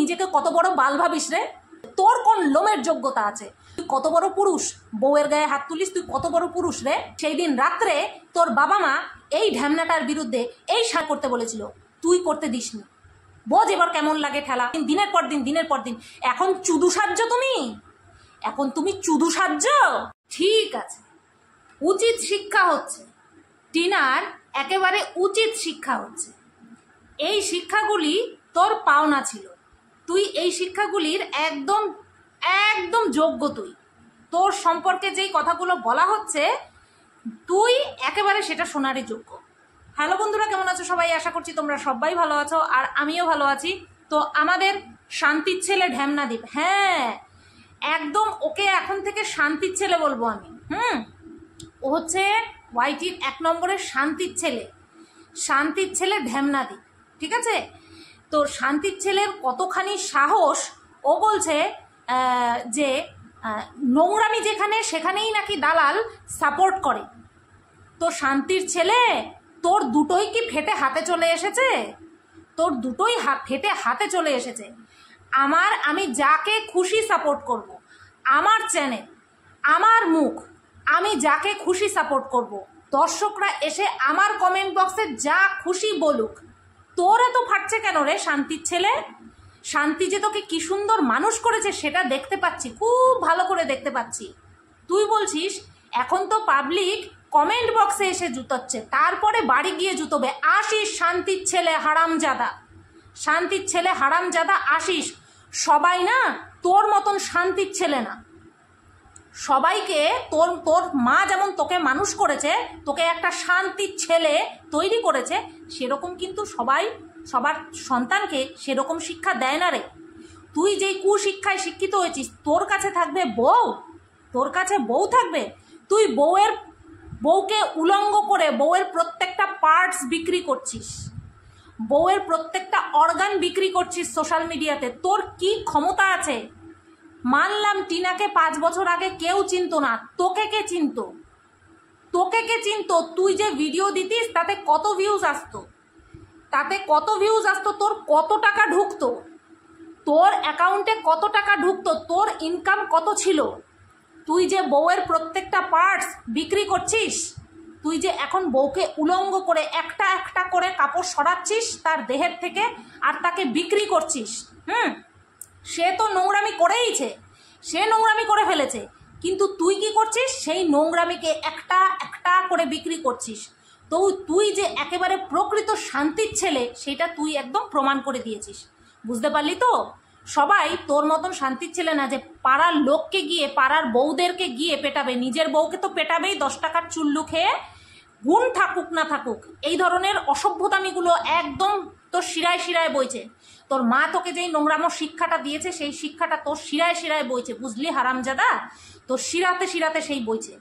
নিজেকে কত বড় বাল ভাবিস রে? তোর কোন লোমের যোগ্যতা আছে? তুই কত বড় পুরুষ? বউয়ের গায়ে হাত তুলিস? তুই কত বড় পুরুষ রে? সেই দিন রাত্রে তোর বাবা মা এই ঢ্যামনাটার বিরুদ্ধে এই সার করতে বলেছিল, তুই করতে দিসনি। বোঝ এবার কেমন লাগে ঠেলা, দিনের পর দিন দিনের পর দিন। এখন চুদু সাজ্য তুমি, এখন তুমি চুদু সাজ্য। ঠিক আছে, উচিত শিক্ষা হচ্ছে টিনার, একেবারে উচিত শিক্ষা হচ্ছে। এই শিক্ষাগুলি তোর পাওনা ছিল, তুই এই শিক্ষাগুলির একদম একদম যোগ্য। তুই তোর সম্পর্কে যেই কথাগুলো বলা হচ্ছে তুই একেবারে সেটা শোনারই যোগ্য। হ্যালো বন্ধুরা, কেমন আছো সবাই? আশা করছি তোমরা সবাই ভালো আছো, আর আমিও ভালো আছি। তো আমাদের শান্তির ছেলে ঢ্যামনাদীপ, হ্যাঁ একদম ওকে এখন থেকে শান্তির ছেলে বলবো আমি। ও হচ্ছে ওয়াইটির 1 নম্বরের শান্তির ছেলে, শান্তির ছেলে ঢ্যামনাদীপ, ঠিক আছে? তো শান্তির ছেলের কতখানি সাহস, ও বলছে যে নোংরামি যেখানে সেখানেই নাকি দালাল সাপোর্ট করে। তো শান্তির ছেলে, তোর দুটোই কি ফেটে হাতে চলে এসেছে? তোর দুটোই ফেটে হাতে চলে এসেছে। আমি যাকে খুশি সাপোর্ট করব, আমার চ্যানেল, আমার মুখ, আমি যাকে খুশি সাপোর্ট করব। দর্শকরা এসে আমার কমেন্ট বক্সে যা খুশি বলুক। তোর এত ফাটছে কেন রে শান্তির ছেলে? শান্তি যে তোকে কি সুন্দর মানুষ করেছে সেটা দেখতে পাচ্ছি, খুব ভালো করে দেখতে পাচ্ছি। তুই বলছিস এখন তো পাবলিক কমেন্ট বক্সে এসে জুতোচ্ছে, তারপরে বাড়ি গিয়ে জুতোবে। আসিস শান্তির ছেলে হারামজাদা, শান্তির ছেলে হারামজাদা আসিস। সবাই না তোর মতন শান্তির ছেলে না। সবাইকে তোর মা যেমন তোকে মানুষ করেছে, তোকে একটা শান্তির ছেলে তৈরি করেছে, সেরকম কিন্তু সবার সন্তানকে সেরকম শিক্ষা দেয় না রে। তুই যেই কুশিক্ষায় শিক্ষিত হয়েছিস, তোর কাছে থাকবে বউ, তোর কাছে বউ থাকবে। তুই বউকে উলঙ্গ করে বউয়ের প্রত্যেকটা পার্টস বিক্রি করছিস, বউয়ের প্রত্যেকটা অর্গান বিক্রি করছিস সোশ্যাল মিডিয়াতে। তোর কি ক্ষমতা আছে? মানলাম টিনাকে 5 বছর আগে কেউ চিনতো না, তোকে কে চিনতো? তোকে কে চিনতো? তুই যে ভিডিও দিতিস তাতে কত ভিউজ আসতো, তাতে কত ভিউজ আসতো, তোর কত টাকা ঢুকতো, তোর অ্যাকাউন্টে কত টাকা ঢুকতো, তোর ইনকাম কত ছিল? তুই যে বউয়ের প্রত্যেকটা পার্টস বিক্রি করছিস, তুই যে এখন বউকে উলঙ্গ করে একটা একটা করে কাপড় সরাচ্ছিস তার দেহের থেকে আর তাকে বিক্রি করছিস। সে তো নোংরামি করেইছে, সে নোংরামি করে ফেলেছে, কিন্তু তুই কি করছিস? সেই নোংরামিকে একটা একটা করে বিক্রি করছিস। তো তুই যে একেবারে প্রকৃত শান্তির ছেলে সেটা তুই একদম প্রমাণ করে দিয়েছিস। বুঝতে পারলি তো? সবাই তোর মতন শান্তির ছেলে না যে পাড়ার লোককে গিয়ে, পাড়ার বউদেরকে গিয়ে পেটাবে, নিজের বউকে তো পেটাবেই 10 টাকার চুল্লু খেয়ে, গুণ থাকুক না থাকুক। এই ধরনের অসভ্যতামিগুলো একদম তোর শিরায় শিরায় বইছে। তোর মা তোকে যেই নোংরামো শিক্ষাটা দিয়েছে সেই শিক্ষাটা তোর শিরায় শিরায় বইছে, বুঝলি হারামজাদা? তোর শিরাতে শিরাতে সেই বইছে।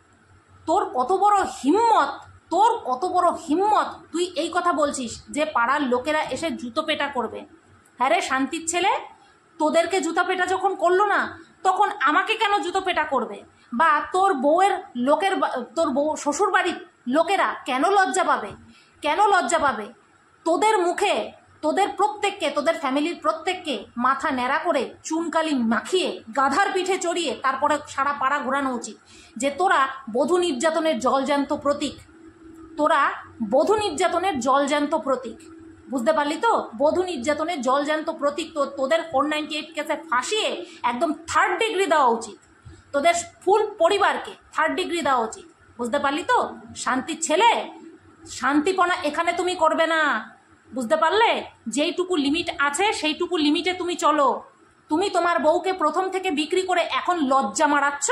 তোর কত বড় হিম্মত, তোর কত বড় হিম্মত, তুই এই কথা বলছিস যে পাড়ার লোকেরা এসে জুতো পেটা করবে। হ্যাঁ রে শান্তির ছেলে, তোদেরকে জুতো পেটা যখন করলো না, তখন আমাকে কেন জুতো পেটা করবে? বা তোর বউয়ের লোকের, তোর বউ শ্বশুর বাড়ির লোকেরা কেন লজ্জা পাবে? কেন লজ্জা পাবে? তোদের মুখে, তোদের প্রত্যেককে, তোদের ফ্যামিলির প্রত্যেককে মাথা ন্যাড়া করে চুনকালি মাখিয়ে গাধার পিঠে চড়িয়ে তারপরে সারা পাড়া ঘোরানো উচিত যে তোরা বধূ নির্যাতনের জলজ্যান্ত প্রতীক, তোরা বধূ নির্যাতনের জলজ্যান্ত প্রতীক। বুঝতে পারলি তো? বধূ নির্যাতনের জলজ্যান্ত প্রতীক। তো তোদের 498 কেসে ফাঁসিয়ে একদম 3rd ডিগ্রি দেওয়া উচিত, তোদের ফুল পরিবারকে 3rd ডিগ্রি দেওয়া উচিত। বুঝতে পারলি তো? শান্তির ছেলে, শান্তিপনা এখানে তুমি করবে না। বুঝতে পারলে? যেইটুকু লিমিট আছে সেইটুকু লিমিটে তুমি চলো। তুমি তোমার বউকে প্রথম থেকে বিক্রি করে এখন লজ্জা মারাচ্ছ,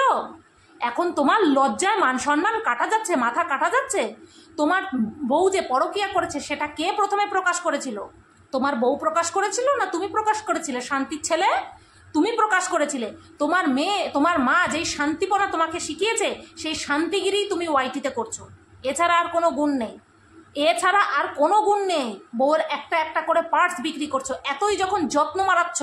এখন তোমার লজ্জায় মান সম্মান কাটা যাচ্ছে, মাথা কাটা যাচ্ছে। তোমার বউ যে পরকীয়া করেছে সেটা কে প্রথমে প্রকাশ করেছিল? তোমার বউ প্রকাশ করেছিল না তুমি প্রকাশ করেছিলে? শান্তির ছেলে, তুমি প্রকাশ করেছিলে। তোমার মেয়ে, তোমার মা যেই শান্তিপনা তোমাকে শিখিয়েছে সেই শান্তিগিরি তুমি ওয়াইটিতে করছো। এছাড়া আর কোনো গুণ নেই, এছাড়া আর কোনো গুণ নেই। বউয়ের একটা একটা করে পার্টস বিক্রি করছো। এতই যখন যত্ন মারাচ্ছ,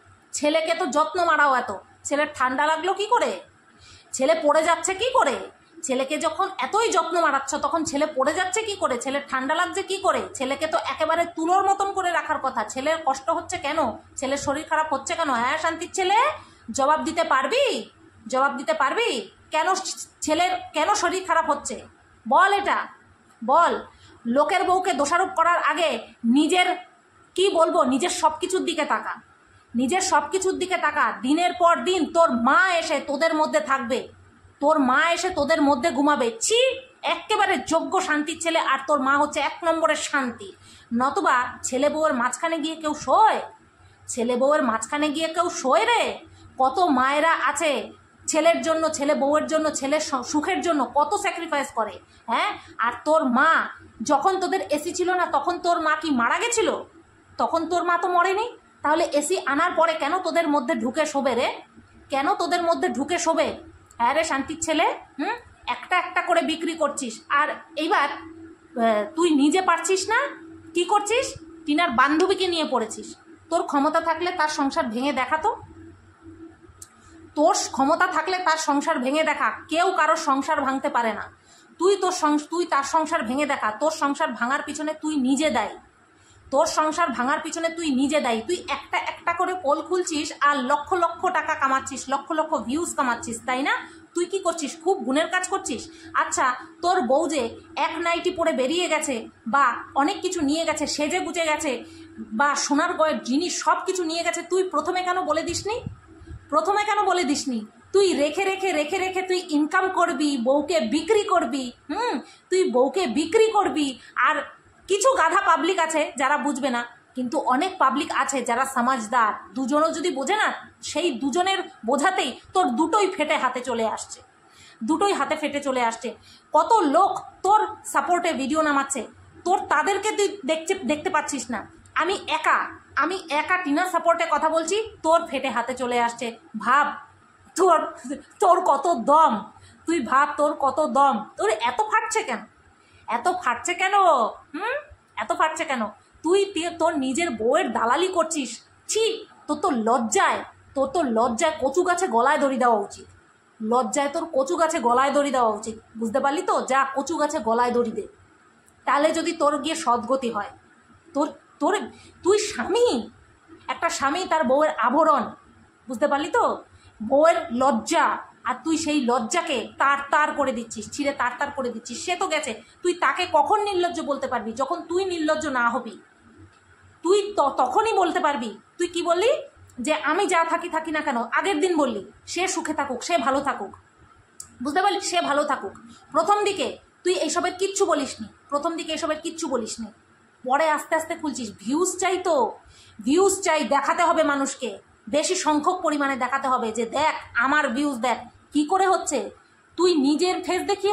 ছেলেকে তো যত্ন মারাও এত, ছেলের ঠান্ডা লাগলো কি করে? ছেলে পড়ে যাচ্ছে কি করে? ছেলেকে যখন এতই যত্ন মারাচ্ছ তখন ছেলে পড়ে যাচ্ছে কি করে, ছেলের ঠান্ডা লাগছে কি করে? ছেলেকে তো একেবারে তুলোর মতন করে রাখার কথা। ছেলের কষ্ট হচ্ছে কেন? ছেলের শরীর খারাপ হচ্ছে কেন? হ্যাঁ শান্তির ছেলে, জবাব দিতে পারবি? জবাব দিতে পারবি? কেন ছেলের কেন শরীর খারাপ হচ্ছে বল, এটা বল। লোকের বউকে দোষারোপ করার আগে নিজের কি বলবো, নিজের সব কিছুর দিকে তাকা, নিজের সব কিছুর দিকে তাকা। দিনের পর দিন তোর মা এসে তোদের মধ্যে থাকবে, তোর মা এসে তোদের মধ্যে ঘুমাবে। ছি, একেবারে যোগ্য শান্তির ছেলে, আর তোর মা হচ্ছে 1 নম্বরের শান্তি। নতুবা ছেলে বউয়ের মাঝখানে গিয়ে কেউ শোয়? ছেলে বউয়ের মাঝখানে গিয়ে কেউ শোয় রে? কত মায়েরা আছে ছেলের জন্য, ছেলে বউয়ের জন্য, ছেলের সুখের জন্য কত স্যাক্রিফাইস করে। হ্যাঁ, আর তোর মা যখন তোদের এসি ছিল না তখন তোর মা কি মারা গেছিল? তখন তোর মা তো মরেনি। তাহলে এসি আনার পরে কেন তোদের মধ্যে ঢুকে শোবে রে? কেন তোদের মধ্যে ঢুকে শোবে? হ্যাঁ রে শান্তির ছেলে, একটা একটা করে বিক্রি করছিস। আর এইবার তুই নিজে পারছিস না, কি করছিস? টিনার বান্ধবীকে নিয়ে পড়েছিস। তোর ক্ষমতা থাকলে তার সংসার ভেঙে দেখাতো, তোর ক্ষমতা থাকলে তার সংসার ভেঙে দেখা। কেউ কারোর সংসার ভাঙতে পারে না। তুই তার সংসার ভেঙে দেখা। তোর সংসার ভাঙার পিছনে তুই নিজে দায়ী, তোর সংসার ভাঙার পিছনে তুই নিজে দায়ী। তুই একটা একটা করে পোল খুলছিস আর লক্ষ লক্ষ টাকা কামাচ্ছিস, লক্ষ লক্ষ ভিউজ কামাচ্ছিস, তাই না? তুই কি করছিস? খুব গুণের কাজ করছিস। আচ্ছা, তোর বউ যে এক নাইটি পরে বেরিয়ে গেছে বা অনেক কিছু নিয়ে গেছে, সেজে গুজে গেছে, বা সোনার গয়ের জিনিস সব কিছু নিয়ে গেছে, তুই প্রথমে কেন বলে দিসনি? প্রথমে কেন বলে দিসনি? তুই রেখে রেখে রেখে রেখে তুই ইনকাম করবি, বউকে বিক্রি করবি। তুই বউকে বিক্রি করবি। আর কিছু গাধা পাবলিক আছে যারা বুঝবে না, কিন্তু অনেক পাবলিক আছে যারা সমাজদার। দুজনও যদি বোঝে না, সেই দুজনের বোঝাতেই তোর দুটোই ফেটে হাতে চলে আসছে, দুটোই হাতে ফেটে চলে আসছে। কত লোক তোর সাপোর্টে ভিডিও নামাচ্ছে, তোর তাদেরকে তুই দেখতে পাচ্ছিস না। আমি একা টিনার সাপোর্টে কথা বলছি, তোর ফেটে হাতে চলে আসছে। ভাব তোর কত দম, তুই ভাব তোর কত দম। তোর এত ফাটছে কেন? এত ফাটছে কেন? এত ফাটছে কেন? তুই তোর নিজের বউয়ের দালালি করছিস। ছি, তোর তো লজ্জায় কচু গাছে গলায় দড়ি দেওয়া উচিত। লজ্জায় তোর কচু গাছে গলায় দড়ি দেওয়া উচিত। বুঝতে পারলি তো? যা কচু গাছে গলায় দড়ি দে, তাহলে যদি তোর গিয়ে সদ্গতি হয়। তুই স্বামী, একটা স্বামী তার বউয়ের আভরণ, বুঝতে পারলি তো? বউয়ের লজ্জা, আর তুই সেই লজ্জাকে তার করে দিচ্ছিস, ছিঁড়ে তার করে দিচ্ছিস। সে তো গেছে, তুই তাকে কখন নির্লজ্জ বলতে পারবি? যখন তুই নির্লজ্জ না হবি, তুই তখনই বলতে পারবি। তুই কি বললি? যে আমি যা থাকি না কেন, আগের দিন বললি সে সুখে থাকুক, সে ভালো থাকুক, বুঝতে পারলি? সে ভালো থাকুক। প্রথম দিকে তুই এইসবের কিচ্ছু বলিসনি, পরে আস্তে আস্তে খুলছিস। ভিউজ চাই, তো ভিউজ চাই, দেখাতে হবে মানুষকে, বেশি সংখ্যক পরিমাণে দেখাতে হবে যে দেখ আমার ভিউজ, দেখ কি করে হচ্ছে। তুই নিজের ফেস দেখিয়ে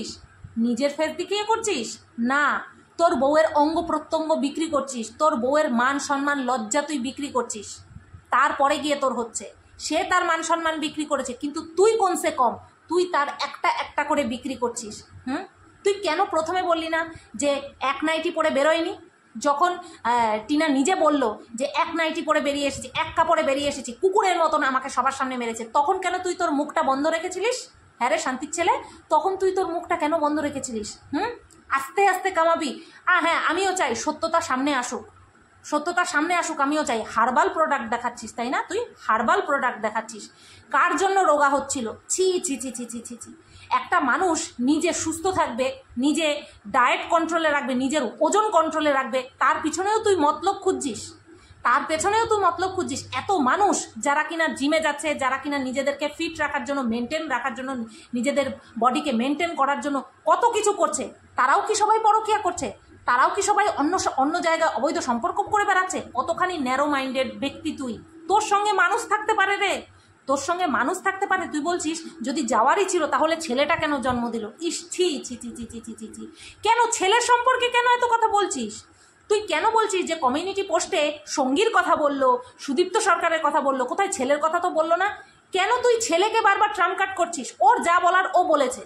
করছিস না, তোর বউয়ের অঙ্গ প্রত্যঙ্গ বিক্রি করছিস, তোর বউয়ের মান সম্মান লজ্জা তুই বিক্রি করছিস। তারপরে গিয়ে তোর হচ্ছে। সে তার মান সম্মান বিক্রি করেছে, কিন্তু তুই কমসে কম তুই তার একটা একটা করে বিক্রি করছিস। তুই কেন প্রথমে বললি না যে এক নাইটি পরে বেরোয়নি? যখন টিনা নিজে বলল যে এক নাইটি পরে বেরিয়ে এসেছি, এক কাপড়ে বেরিয়ে এসেছি, কুকুরের মতন আমাকে সবার সামনে মেরেছে, তখন কেন তুই তোর মুখটা বন্ধ রেখেছিলিস? হ্যাঁ রে শান্তির ছেলে, তখন তুই তোর মুখটা কেন বন্ধ রেখেছিলিস? আস্তে আস্তে কামাবি। হ্যাঁ, আমিও চাই সত্যতা সামনে আসুক, আমিও চাই। হার্বাল প্রোডাক্ট দেখাচ্ছিস, তাই না? তুই হার্বাল প্রোডাক্ট দেখাচ্ছিস। কার জন্য রোগা হচ্ছিল? ছি ছি ছি ছি ছি ছি ছি। একটা মানুষ নিজে সুস্থ থাকবে, নিজে ডায়েট কন্ট্রোলে রাখবে, নিজের ওজন কন্ট্রোলে রাখবে, তার পিছনেও তুই মতলব খুঁজছিস। এত মানুষ যারা কিনা জিমে যাচ্ছে, যারা কিনা নিজেদেরকে ফিট রাখার জন্য, মেনটেন রাখার জন্য, নিজেদের বডিকে মেনটেন করার জন্য কত কিছু করছে, তারাও কি সবাই পরকীয়া করছে? তারাও কি সবাই অন্য জায়গায় অবৈধ সম্পর্ক করে বেড়াচ্ছে? কতখানি ন্যারো মাইন্ডেড ব্যক্তি তুই! তোর সঙ্গে মানুষ থাকতে পারে রে, তুই বলছিস যদি যাওয়ারই ছিল তাহলে ছেলেটা কেন জন্ম দিল? ইস ছি ছি ছি ছি ছি ছি ছি। কেন ছেলের সম্পর্কে কেন এত কথা বলছিস? তুই কেন বলছিস যে কমিউনিটি পোস্টে সঙ্গীর কথা বললো, সুদীপ্ত সরকারের কথা বললো, কোথায় ছেলের কথা তো বললো না? কেন তুই ছেলেকে বারবার ট্রাম্প কাট করছিস? ওর যা বলার ও বলেছে,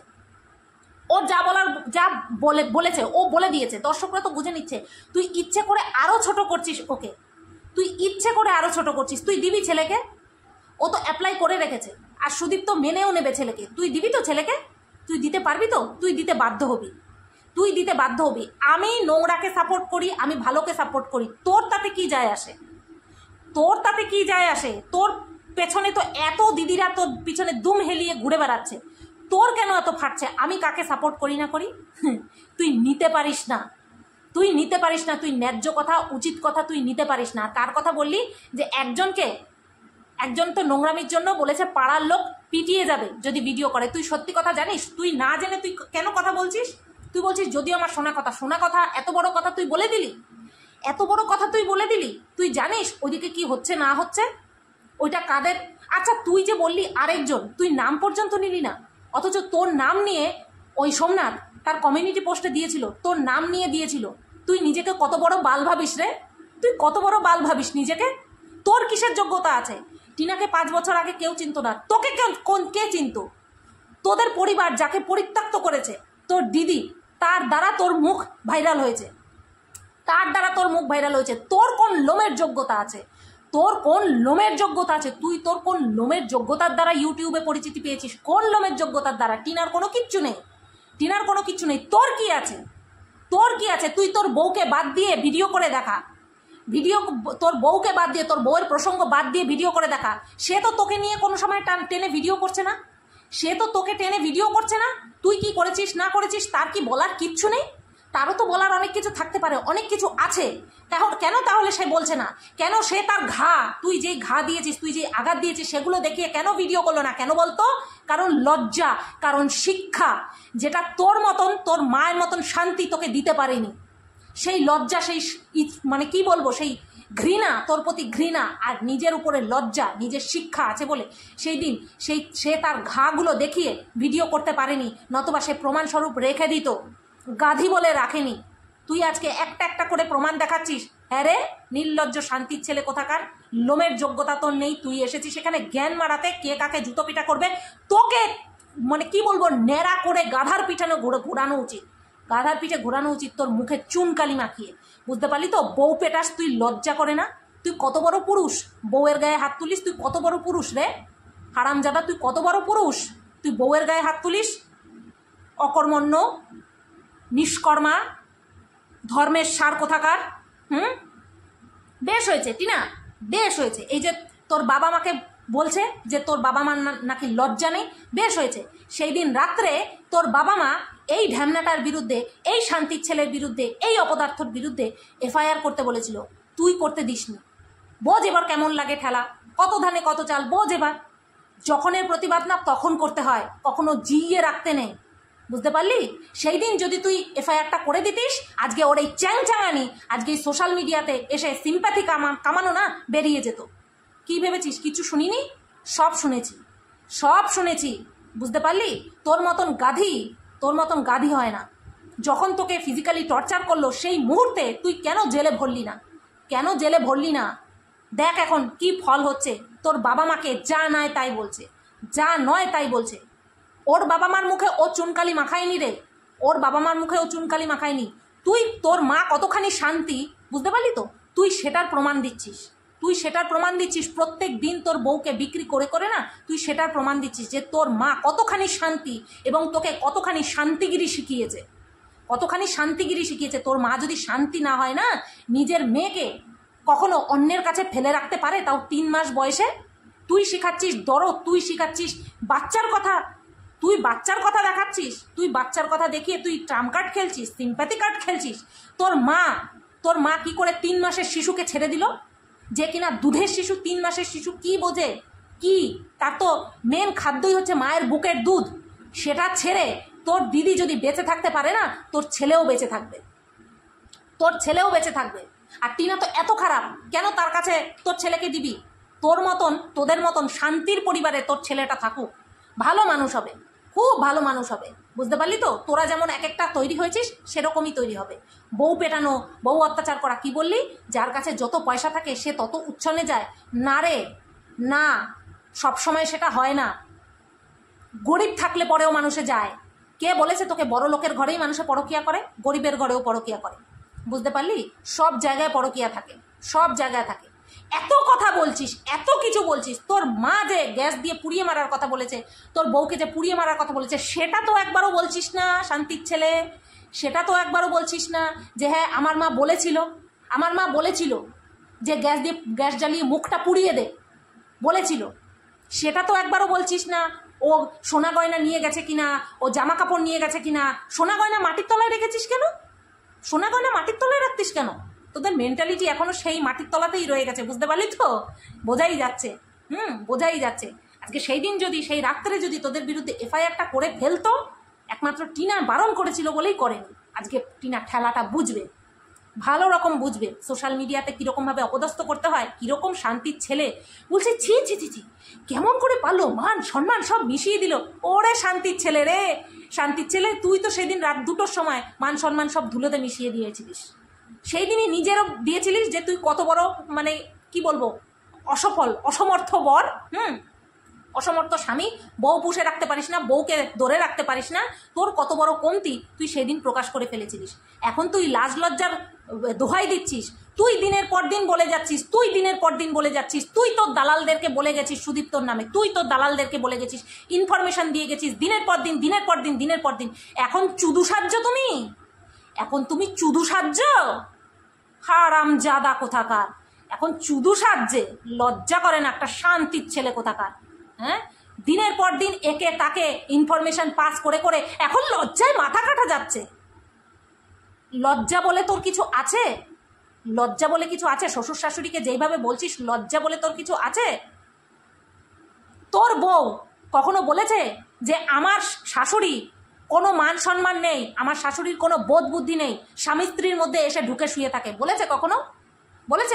বলেছে ও বলে দিয়েছে, দর্শকরা তো বুঝে নিচ্ছে। তুই ইচ্ছে করে আরো ছোট করছিস ওকে, তুই দিবি ছেলেকে? ও তো অ্যাপ্লাই করে রেখেছে, আর সুদীপ তো মেনেও নেবে ছেলেকে। তুই দিবি তো ছেলেকে? তুই দিতে পারবি তো? তুই দিতে বাধ্য হবি, তুই দিতে বাধ্য হবি। আমি নোংরাকে সাপোর্ট করি, আমি ভালোকে সাপোর্ট করি, তোর তাতে কি যায় আসে? তোর তাতে কি যায় আসে? তোর পেছনে তো এত দিদিরা তোর পিছনে দুম হেলিয়ে ঘুরে বেড়াচ্ছে, তোর কেন এত ফাটছে? আমি কাকে সাপোর্ট করি না করি? তুই নিতে পারিস না, তুই নিতে পারিস না, তুই ন্যায্য কথা উচিত কথা তুই নিতে পারিস না। কার কথা বললি? যে একজন তো নোংরামির জন্য বলেছে পাড়ার লোক পিটিয়ে যাবে যদি ভিডিও করে। তুই সত্যি কথা জানিস? তুই না জেনে তুই কেন কথা বলছিস? তুই বলছিস যদিও আমার শোনা কথা, এত বড় কথা তুই বলে দিলি, এত বড় কথা তুই বলে দিলি। তুই জানিস ওইদিকে কি হচ্ছে না হচ্ছে? ওইটা কাদের? আচ্ছা তুই যে বললি আরেকজন, তুই নাম পর্যন্ত নিলি না, অথচ তোর নাম নিয়ে ওই সোমনাথ তার কমিউনিটি পোস্টে দিয়েছিল, তোর নাম নিয়ে দিয়েছিল। তুই নিজেকে কত বড় বাল ভাবিস রে? তুই কত বড় বাল ভাবিস নিজেকে? তোর কিসের যোগ্যতা আছে? টিনাকে 5 বছর আগে কেউ চিনত না, তোকে কে চিনত? তোদের পরিবার যাকে পরিত্যক্ত করেছে, তোর দিদি, তার দ্বারা তোর মুখ ভাইরাল হয়েছে, তোর কোন লোমের যোগ্যতা আছে? তোর কোন লোমের যোগ্যতা আছে? তোর কোন লোমের যোগ্যতার দ্বারা ইউটিউবে পরিচিতি পেয়েছিস? কোন লোমের যোগ্যতার দ্বারা? টিনার কোনো কিচ্ছু নেই, তোর কি আছে? তুই তোর বউকে বাদ দিয়ে ভিডিও করে দেখা, তোর বউকে বাদ দিয়ে, তোর বউয়ের প্রসঙ্গ বাদ দিয়ে ভিডিও করে দেখা। সে তো তোকে নিয়ে কোনো সময় টেনে ভিডিও করছে না, তুই কি করেছিস না করেছিস তার কি বলার কিচ্ছু নেই? তারও তো বলার অনেক কিছু থাকতে পারে, অনেক কিছু আছে। কেন তাহলে সে বলছে না? কেন সে তার তুই যেই ঘা দিয়েছিস, তুই যে আঘাত দিয়েছিস, সেগুলো দেখিয়ে কেন ভিডিও করলো না? কেন বলতো? কারণ লজ্জা, কারণ শিক্ষা, যেটা তোর মায়ের মতন শান্তি তোকে দিতে পারেনি। সেই লজ্জা, সেই মানে কি বলবো, সেই ঘৃণা, তোর প্রতি ঘৃণা আর নিজের উপরে লজ্জা, নিজের শিক্ষা আছে বলে সেই দিন সে তার ঘাগুলো দেখিয়ে ভিডিও করতে পারেনি, নতুবা সে প্রমাণস্বরূপ রেখে দিত। গাধি বলে রাখেনি। তুই আজকে একটা করে প্রমাণ দেখাচ্ছিস। হ্যাঁ রে, নির্লজ্জ শান্তির ছেলে কোথাকার, লোমের যোগ্যতা তোর নেই। তুই এসেছিস সেখানে জ্ঞান মারাতে, কে কাকে জুতো পিটা করবে। তোকে মানে কি বলবো, ন্যাড়া করে গাধার পিঠানো ঘোরানো উচিত, গাধার পিঠে ঘোরানো উচিত, তোর মুখে চুনকালি মাখিয়ে। বুঝতে পারলি তো? বউ পেটাস, তুই লজ্জা করে না? তুই কত বড় পুরুষ, বউয়ের গায়ে হাত তুলিস? তুই কত বড় পুরুষ রে হারামজাদা, তুই কত বড় পুরুষ? তুই বউয়ের গায়ে হাত তুলিস? অকর্মণ্য, নিষ্কর্মা, ধর্মের সার কোথাকার। বেশ হয়েছে টিনা, বেশ হয়েছে। এই যে তোর বাবা মাকে বলছে যে তোর বাবা মার নাকি লজ্জা নেই, বেশ হয়েছে। সেই দিন রাত্রে তোর বাবা মা এই ঢ্যামনাটার বিরুদ্ধে, এই শান্তির ছেলের বিরুদ্ধে, এই অপদার্থর বিরুদ্ধে FIR করতে বলেছিল, তুই করতে দিসনি। বোঝ এবার কেমন লাগে ঠেলা, কত ধানে কত চাল, বোঝ এবার। যখনের প্রতিবাদ না তখন করতে হয়, কখনো জিইয়ে রাখতে নেই। বুঝতে পারলি? সেই দিন যদি তুই FIRটা করে দিতিস, আজকে ওর এই চ্যাংচাঙানি, আজকে এই সোশ্যাল মিডিয়াতে এসে সিম্প্যাথি কামানো না বেরিয়ে যেত। কি ভেবেছিস কিছু শুনিনি? সব শুনেছি। বুঝতে পারলি? তোর মতন গাধি হয় না। যখন তোকে ফিজিক্যালি টর্চার করলো সেই মুহূর্তে তুই কেন জেলে ভরলি না? দেখ এখন কি ফল হচ্ছে। তোর বাবা মাকে যা নয় তাই বলছে। ওর বাবা মার মুখে ও চুনকালি মাখায়নি রে, তোর মা কতখানি শান্তি, বুঝতে পারলি তো? তুই সেটার প্রমাণ দিচ্ছিস প্রত্যেক দিন তোর বউকে বিক্রি করে না, তুই সেটার প্রমাণ দিচ্ছিস যে তোর মা কতখানি শান্তি এবং তোকে কতখানি শান্তিগিরি শিখিয়েছে। তোর মা যদি শান্তি না হয় না, নিজের মেয়েকে কখনো অন্যের কাছে ফেলে রাখতে পারে, তাও 3 মাস বয়সে? তুই শেখাচ্ছিস দরদ, তুই শেখাচ্ছিস বাচ্চার কথা, তুই বাচ্চার কথা দেখাচ্ছিস, তুই বাচ্চার কথা দেখিয়ে তুই ট্রাম কার্ড খেলছিস, সিম্প্যাথি কার্ড খেলছিস। তোর মা কি করে 3 মাসের শিশুকে ছেড়ে দিল? যে কিনা দুধের শিশু, 3 মাসের শিশু কি বোঝে? কি তার তো মেন খাদ্যই হচ্ছে মায়ের বুকের দুধ। সেটা ছেড়ে তোর দিদি যদি বেঁচে থাকতে পারে না, তোর ছেলেও বেঁচে থাকবে। আর টিনা তো এত খারাপ, কেন তার কাছে তোর ছেলেকে দিবি? তোদের মতন শান্তির পরিবারে তোর ছেলেটা থাকুক, ভালো মানুষ হবে, খুব ভালো মানুষ হবে। বুঝতে পারলি তো? তোরা যেমন একটা তৈরি হয়েছিস সেরকমই তৈরি হবে। বউ পেটানো, বউ অত্যাচার করা, কি বললি? যার কাছে যত পয়সা থাকে সে তত উচ্ছনে যায় না রে, না, সবসময় সেটা হয় না। গরিব থাকলে পরেও মানুষে যায়। কে বলেছে তোকে বড় লোকের ঘরেই মানুষে পরকিয়া করে? গরিবের ঘরেও পরকিয়া করে। বুঝতে পারলি? সব জায়গায় পরকিয়া থাকে, এত কথা বলছিস, এত কিছু বলছিস, তোর মা যে গ্যাস দিয়ে পুড়িয়ে মারার কথা বলেছে, তোর বউকে যে পুড়িয়ে মারার কথা বলেছে, সেটা তো একবারও বলছিস না শান্তির ছেলে। সেটা তো একবারও বলছিস না যে হ্যাঁ আমার মা বলেছিল যে গ্যাস জ্বালিয়ে মুখটা পুড়িয়ে দে, বলেছিল। সেটা তো একবারও বলছিস না। ও সোনা গয়না নিয়ে গেছে কিনা, ও জামা কাপড় নিয়ে গেছে কিনা। সোনা গয়না মাটির তলায় রেখেছিস কেন? সোনা গয়না মাটির তলায় রাখতিস কেন? তোদের মেন্টালিটি এখনো সেই মাটির তলাতেই রয়ে গেছে, বুঝতে পারলি তো? বোঝাই যাচ্ছে, বোঝাই যাচ্ছে। আজকে সেই দিন যদি, সেই রাত্রে যদি তোদের বিরুদ্ধে এফআইআরটা করে ফেলতো, একমাত্র টিনা বারণ করেছিল বলেই করেনি। আজকে টিনা ঠেলাটা বুঝবে, ভালো রকম বুঝবে সোশ্যাল মিডিয়াতে কীরকমভাবে অপদস্থ করতে হয়, কীরকম শান্তির ছেলে। বলছে ছি ছি ছি ছি, কেমন করে পারলো, মান সম্মান সব মিশিয়ে দিল। ওরে শান্তির ছেলে রে, শান্তির ছেলে, তুই তো সেদিন রাত 2টোর সময় মান সম্মান সব ধুলোতে মিশিয়ে দিয়েছিলিস। সেই দিনই নিজেরও দিয়েছিলিস যে তুই কত বড়, মানে কি বলবো, অসমর্থ বর, অসমর্থ স্বামী। বউ পুষে রাখতে পারিস না, বউকে ধরে রাখতে পারিস না, তোর কত বড় কমতি তুই সেদিন প্রকাশ করে ফেলেছিলিস। এখন তুই লাজ লজ্জার দোহাই দিচ্ছিস। তুই দিনের পর দিন বলে যাচ্ছিস, তুই তোর দালালদেরকে বলে গেছিস সুদীপ্তর নামে, তুই তোর দালালদেরকে বলে গেছিস, ইনফরমেশন দিয়ে গেছিস দিনের পর দিন। এখন চুদু সাজ্য তুমি, চুদু সাজ্য, হারামজাদা কোথাকার। এখন চুদু সাজ্যে লজ্জা করে না একটা শান্তির ছেলে কোথাকার? হ্যাঁ, দিনের পর দিন একে তাকে ইনফরমেশন পাস করে করে এখন লজ্জায় মাথা কাটা যাচ্ছে। লজ্জা বলে তোর কিছু আছে? লজ্জা বলে কিছু আছে? শ্বশুর শাশুড়িকে যেইভাবে বলছিস, লজ্জা বলে তোর কিছু আছে? তোর বউ কখনো বলেছে যে আমার শাশুড়ি কোনো মান সম্মান নেই, আমার শাশুড়ির কোনো বোধ বুদ্ধি নেই, স্বামী স্ত্রীর মধ্যে এসে ঢুকে শুয়ে থাকে? বলেছে কখনো? বলেছে?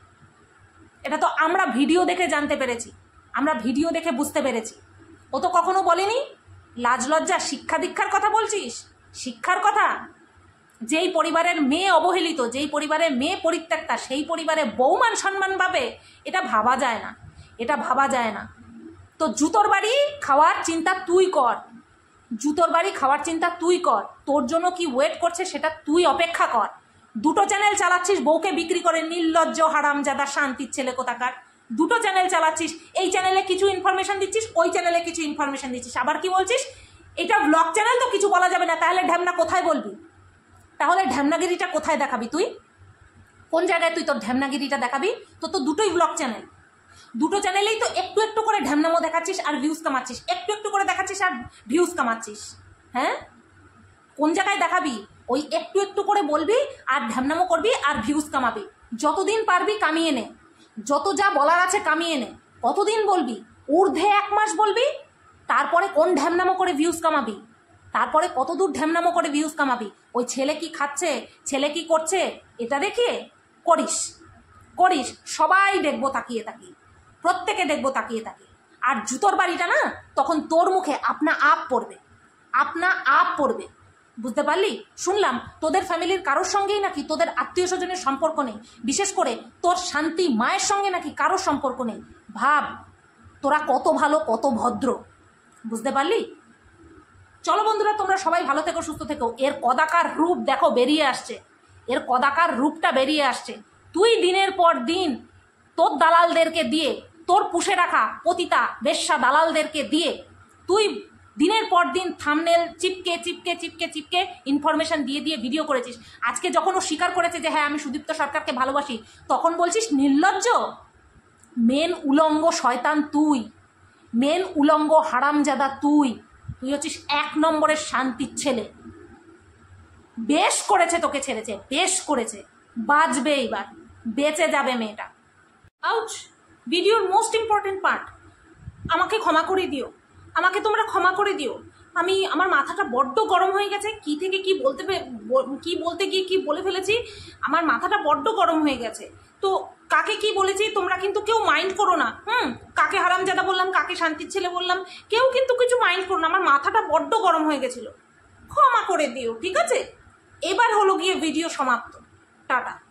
এটা তো আমরা ভিডিও দেখে জানতে পেরেছি, আমরা ভিডিও দেখে বুঝতে পেরেছি। ও তো কখনো বলেনি। লাজ লজ্জা, শিক্ষা দীক্ষার কথা বলছিস, শিক্ষার কথা। যেই পরিবারের মেয়ে অবহেলিত, যেই পরিবারের মেয়ে পরিত্যক্তা, সেই পরিবারে বউমান সম্মান পাবে, এটা ভাবা যায় না, এটা ভাবা যায় না। তো জুতোর বাড়ি খাওয়ার চিন্তা তুই কর, জুতোর বাড়ি খাওয়ার চিন্তা তুই কর। তোর জন্য কি ওয়েট করছে সেটা তুই অপেক্ষা কর। 2টো চ্যানেল চালাচ্ছিস বউকে বিক্রি করে, নির্লজ্জ হারামজাদা শান্তির ছেলে কোথাকার। 2টো চ্যানেল চালাচ্ছিস, এই চ্যানেলে কিছু ইনফরমেশন দিচ্ছিস, ওই চ্যানেলে কিছু ইনফরমেশন দিচ্ছিস। আবার কি বলছিস, এটা ব্লগ চ্যানেল তো কিছু বলা যাবে না। তাহলে ঢ্যামনা কোথায় বলবি? তাহলে ঢ্যামনাগিরিটা কোথায় দেখাবি তুই? কোন জায়গায় তুই তোর ঢ্যামনাগিরিটা দেখাবি? তো 2টোই ব্লগ চ্যানেল, 2টো চ্যানেলেই তো একটু একটু করে ঢ্যামনামো দেখাচ্ছিস আর ভিউজ কামাচ্ছিস, একটু একটু করে দেখাচ্ছিস আর ভিউজ কামাচ্ছিস। হ্যাঁ, কোন জায়গায় দেখাবি? ওই একটু একটু করে বলবি আর ঢ্যামনামো করবি আর ভিউজ কামাবি। যতদিন পারবি কামিয়ে নে, যত যা বলার আছে কামিয়ে নে। কতদিন বলবি? ঊর্ধ্বে 1 মাস বলবি, তারপরে কোন ঢ্যামনামো করে ভিউজ কামাবি? তারপরে কত দূর ঢ্যামনামো করে ভিউজ কামাবি? ওই ছেলে কি খাচ্ছে, ছেলে কি করছে, এটা দেখিয়ে করিস। সবাই দেখবো তাকিয়ে তাকিয়ে, প্রত্যেকে দেখবো তাকিয়ে তাকিয়ে। আর জুতোর বাড়িটা না, তখন তোর মুখে আপনা আপ পড়বে। বুঝতে পারলি? শুনলাম তোদের ফ্যামিলির কারোর সঙ্গেই নাকি তোদের আত্মীয় স্বজনের সম্পর্ক নেই, বিশেষ করে তোর শান্তি মায়ের সঙ্গে নাকি কারোর সম্পর্ক নেই। ভাব তোরা কত ভালো, কত ভদ্র। বুঝতে পারলি? চলো বন্ধুরা, তোমরা সবাই ভালো থেকো, সুস্থ থেকো। এর কদাকার রূপ দেখো বেরিয়ে আসছে, এর কদাকার রূপটা বেরিয়ে আসছে। তুই দিনের পর দিন তোর দালালদেরকে দিয়ে, তোর পুষে রাখা পতিতা বেশ্যা দালালদেরকে দিয়ে তুই দিনের পর দিন থাম্বনেল চিপকে ইনফরমেশন দিয়ে ভিডিও করেছিস। আজকে যখন ও স্বীকার করেছে যে হ্যাঁ আমি সুদীপ্ত সরকারকে ভালোবাসি, তখন বলছিস নির্লজ্জ। মেন উলঙ্গ শয়তান তুই, মেন উলঙ্গ হারামজাদা তুই হচ্ছিস 1 নম্বরের শান্তির ছেলে। বেশ করেছে তোকে ছেড়েছে, বেশ করেছে। বাঁচবে এইবার, বেঁচে যাবে মেয়েটা। আউচ! ভিডিওর মোস্ট ইম্পর্টেন্ট পার্ট, আমাকে ক্ষমা করে দিও, আমাকে তোমরা ক্ষমা করে দিও। আমার মাথাটা বড্ড গরম হয়ে গেছে, কি থেকে কি বলতে গিয়ে কি বলে ফেলেছি। আমার মাথাটা বড্ড গরম হয়ে গেছে। তো কাকে কি বলেছি তোমরা কিন্তু কেউ মাইন্ড করো না। কাকে হারামজাদা বললাম, কাকে শান্তির ছেলে বললাম, কেউ কিন্তু কিছু মাইন্ড করো না। আমার মাথাটা বড্ড গরম হয়ে গেছিল, ক্ষমা করে দিও, ঠিক আছে? এবার হলো গিয়ে ভিডিও সমাপ্ত। টাটা।